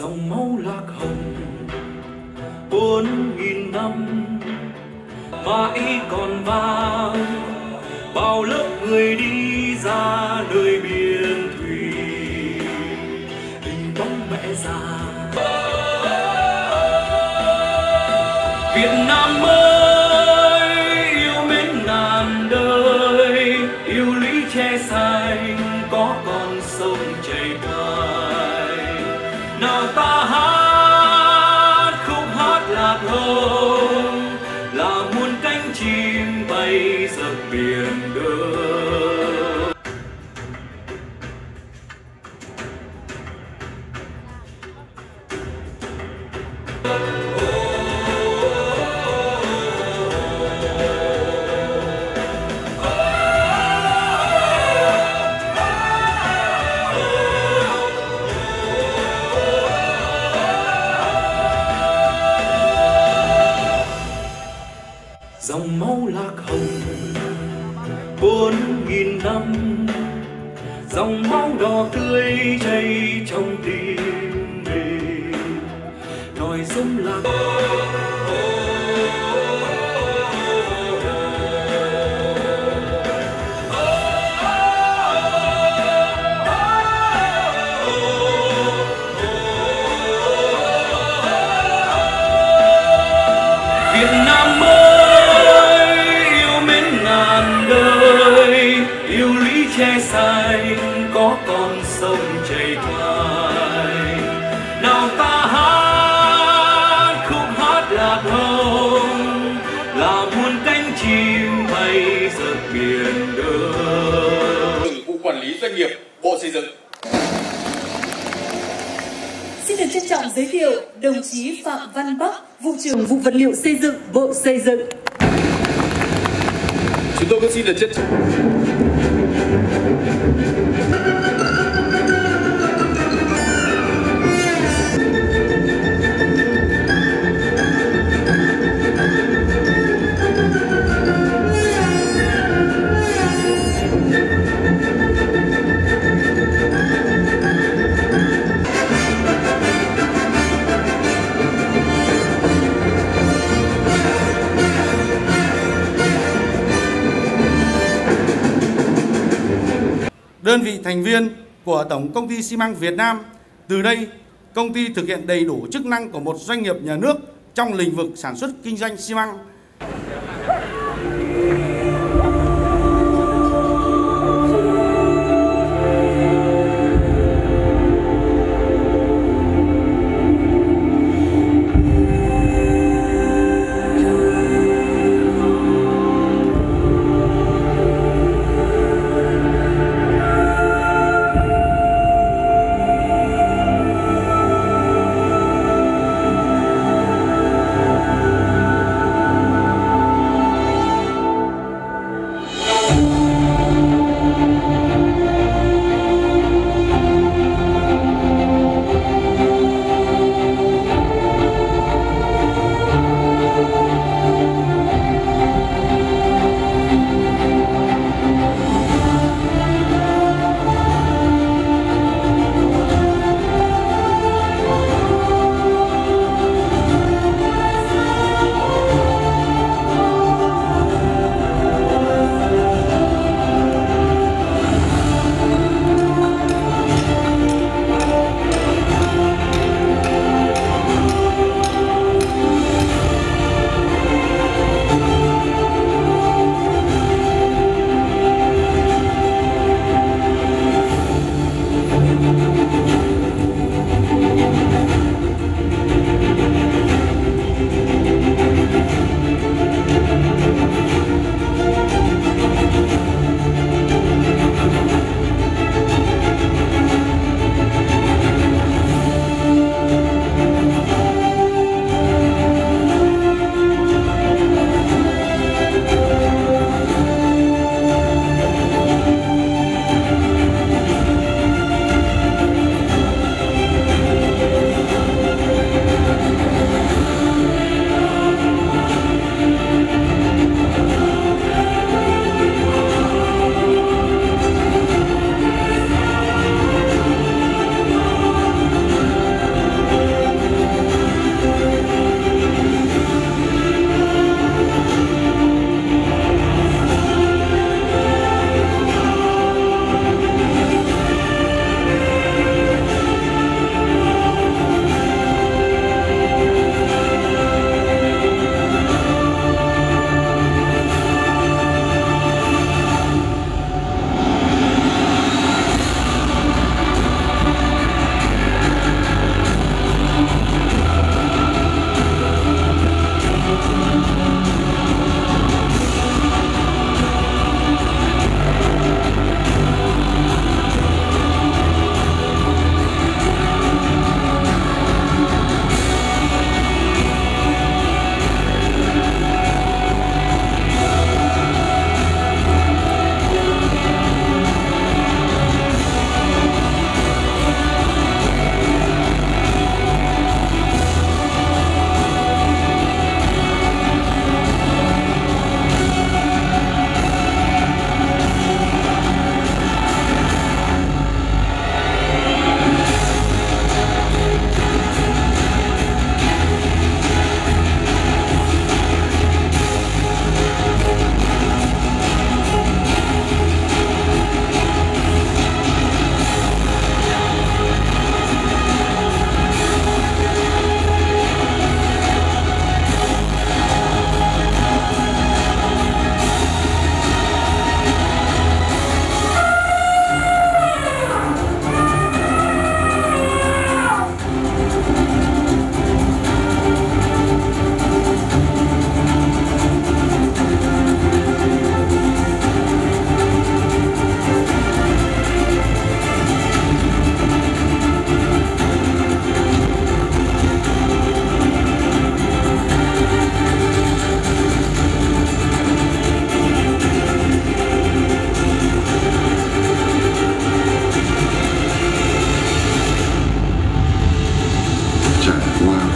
dòng máu lạc hồng 4.000 năm mãi còn vang, bao lớp người đi ra nơi biên thùy, hình bóng mẹ già. Việt Nam ơi yêu mến ngàn đời, yêu lũy tre xanh có con sông chảy hoài. Nào ta hát khúc hát lạc hồng, là muôn cánh chim bay dập biển đời. Dòng máu lạc hồng 4.000 năm, dòng máu đỏ tươi chảy trong tim mình, nòi giống lạc. Việt Nam ơi yêu mến ngàn đời, yêu lũy tre xanh có con sông chảy hoài. Nào ta hát khúc hát lạc hồng, là muôn cánh chim bay dợp biển đời. Vụ quản lý doanh nghiệp, Bộ Xây dựng. Xin được trân trọng giới thiệu đồng chí Phạm Văn Bắc, vụ trưởng vụ vật liệu xây dựng, Bộ Xây dựng. Chúng tôi cũng xin được trân trọng. Đơn vị thành viên của Tổng Công ty xi măng Việt Nam, từ đây công ty thực hiện đầy đủ chức năng của một doanh nghiệp nhà nước trong lĩnh vực sản xuất kinh doanh xi măng.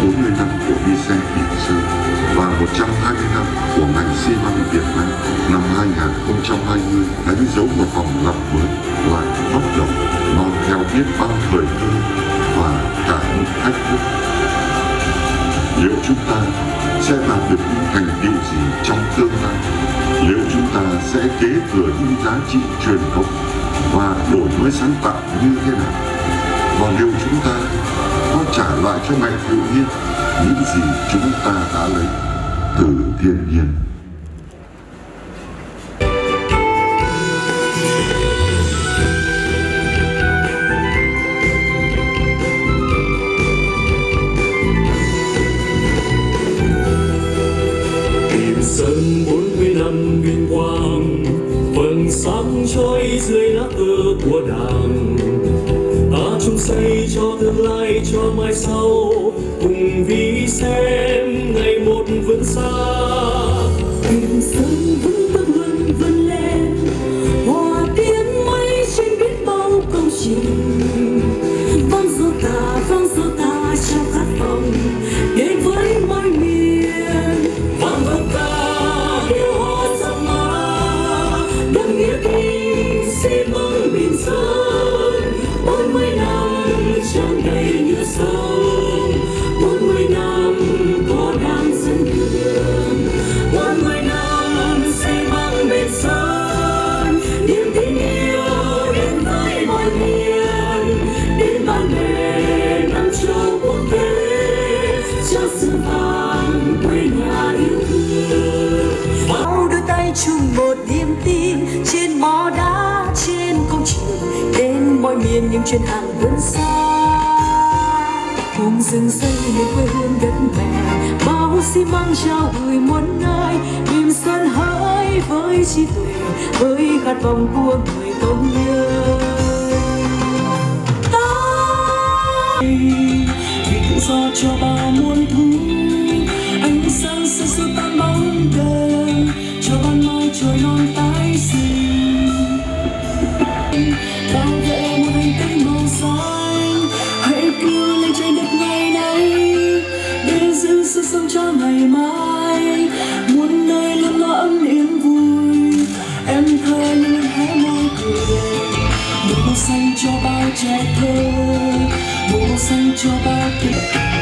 40 năm của Vincent Bỉm Sơn và 120 năm của ngành xi măng Việt Nam, năm 2020 đánh dấu một vòng lặp mới và phát động mang theo biết bao thời cơ và cả những thách thức. Liệu chúng ta sẽ đạt được những thành tựu gì trong tương lai? Liệu chúng ta sẽ kế thừa những giá trị truyền thống và đổi mới sáng tạo như thế nào? Và liệu chúng ta có trả lại cho ngành tự nhiên những gì chúng ta đã lấy từ thiên nhiên? Sơn 40 năm vinh quang vầng sáng trôi dưới lá cờ của Đảng, ta chung xây cho tương lai cho mai sau, cùng vì xem ngày một vươn xa. Kim Sơn vững bước luôn vươn lên, hòa tiếng mây trên biết bao công trình. Vang dỗ ta trong khát vọng đến với mọi miền. Vang vọng ta điều họ dòng má, đậm nghĩa tình xi măng Bỉm Sơn. 40 năm tràn đầy như sông, 40 năm có Đảng dẫn đường, 40 năm xi măng Bỉm Sơn. Niềm tin yêu đến với mọi miền, đến bạn bè năm châu quốc tế, cho sự vang quê nhà yêu thương. Bao đôi tay chung một niềm tin, trên mỏ đá trên công trường, đến mọi miền những chuyến hàng vươn xa. Cùng rừng xây nên quê hương đất mẹ, bao xi măng trao gửi muôn nơi. Bỉm Sơn hỡi với trí tuệ, với khát vọng của người công nhân. vì tự do cho bao muôn thu, ánh sáng sẽ xua tan bóng đêm, cho ban mai trôi non tái sinh. Bảo vệ một hành tinh màu xanh, hãy cứu lấy trái đất ngày nay, để giữ sự sống cho ngày mai. Muôn nơi luôn lo ấm niềm vui, em thơ luôn hé môi cười. Một màu xanh cho bao trẻ thơ, một màu xanh cho bao kỷ